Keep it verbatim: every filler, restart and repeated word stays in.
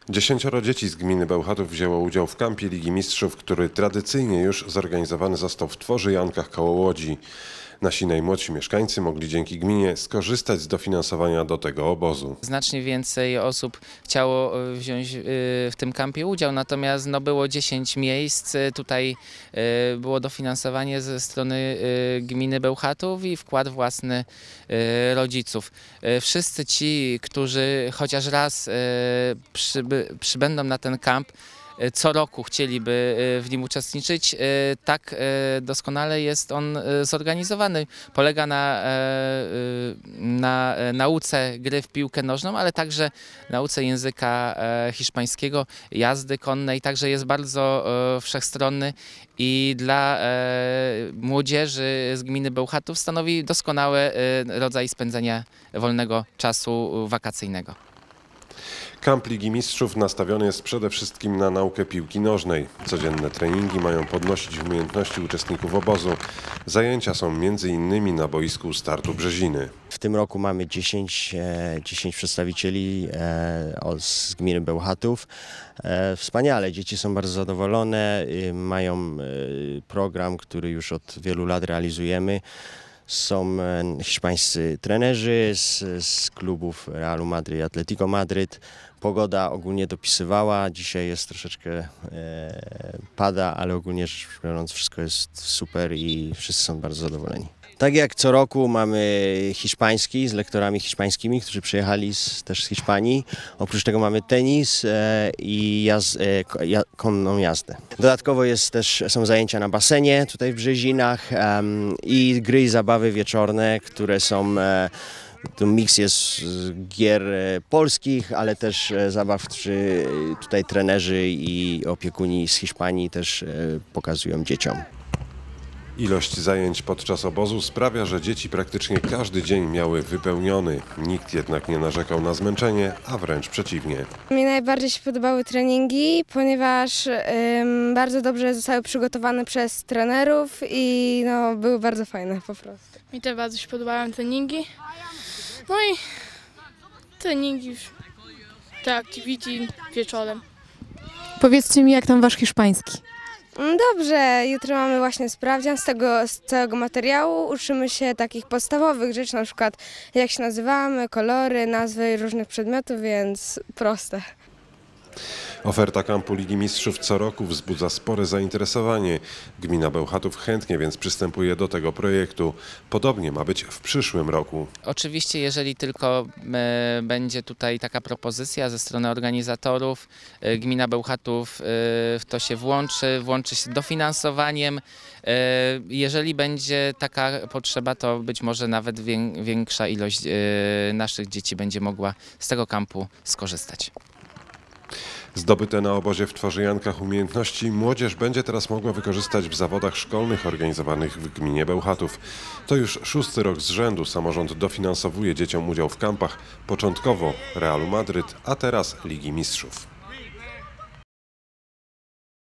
Dziesięcioro dzieci z gminy Bełchatów wzięło udział w kampie Ligi Mistrzów, który tradycyjnie już zorganizowany został w Tworzyjankach koło Łodzi. Nasi najmłodsi mieszkańcy mogli dzięki gminie skorzystać z dofinansowania do tego obozu. Znacznie więcej osób chciało wziąć w tym kampie udział, natomiast no, było dziesięć miejsc. Tutaj było dofinansowanie ze strony gminy Bełchatów i wkład własny rodziców. Wszyscy ci, którzy chociaż raz przyby, przybędą na ten kamp, co roku chcieliby w nim uczestniczyć, tak doskonale jest on zorganizowany. Polega na, na nauce gry w piłkę nożną, ale także nauce języka hiszpańskiego, jazdy konnej, także jest bardzo wszechstronny i dla młodzieży z gminy Bełchatów stanowi doskonały rodzaj spędzenia wolnego czasu wakacyjnego. Kamp Ligi Mistrzów nastawiony jest przede wszystkim na naukę piłki nożnej. Codzienne treningi mają podnosić umiejętności uczestników obozu. Zajęcia są między innymi na boisku startu Brzeziny. W tym roku mamy dziesięć, dziesięć przedstawicieli z gminy Bełchatów. Wspaniale, dzieci są bardzo zadowolone, mają program, który już od wielu lat realizujemy. Są hiszpańscy trenerzy z, z klubów Realu Madryt i Atletico Madryt. Pogoda ogólnie dopisywała, dzisiaj jest troszeczkę e, pada, ale ogólnie rzecz biorąc wszystko jest super i wszyscy są bardzo zadowoleni. Tak jak co roku mamy hiszpański z lektorami hiszpańskimi, którzy przyjechali z, też z Hiszpanii. Oprócz tego mamy tenis e, i jaz, e, ja, konną jazdę. Dodatkowo jest też, są zajęcia na basenie tutaj w Brzezinach e, i gry i zabawy wieczorne, które są e, to miks jest gier polskich, ale też zabaw, które tutaj trenerzy i opiekuni z Hiszpanii też pokazują dzieciom. Ilość zajęć podczas obozu sprawia, że dzieci praktycznie każdy dzień miały wypełniony. Nikt jednak nie narzekał na zmęczenie, a wręcz przeciwnie. Mi najbardziej się podobały treningi, ponieważ ym, bardzo dobrze zostały przygotowane przez trenerów i no, były bardzo fajne po prostu. Mi też bardzo się podobały treningi. No i treningi już, te activity wieczorem. Powiedzcie mi, jak tam wasz hiszpański? Dobrze, jutro mamy właśnie sprawdzian z tego z całego materiału. Uczymy się takich podstawowych rzeczy, na przykład jak się nazywamy, kolory, nazwy różnych przedmiotów, więc proste. Oferta kampu Ligi Mistrzów co roku wzbudza spore zainteresowanie. Gmina Bełchatów chętnie więc przystępuje do tego projektu. Podobnie ma być w przyszłym roku. Oczywiście, jeżeli tylko e, będzie tutaj taka propozycja ze strony organizatorów, e, gmina Bełchatów e, w to się włączy, włączy się dofinansowaniem. E, jeżeli będzie taka potrzeba, to być może nawet wię, większa ilość e, naszych dzieci będzie mogła z tego kampu skorzystać. Zdobyte na obozie w Tworzyjankach umiejętności młodzież będzie teraz mogła wykorzystać w zawodach szkolnych organizowanych w gminie Bełchatów. To już szósty rok z rzędu samorząd dofinansowuje dzieciom udział w kampach, początkowo Realu Madryt, a teraz Ligi Mistrzów.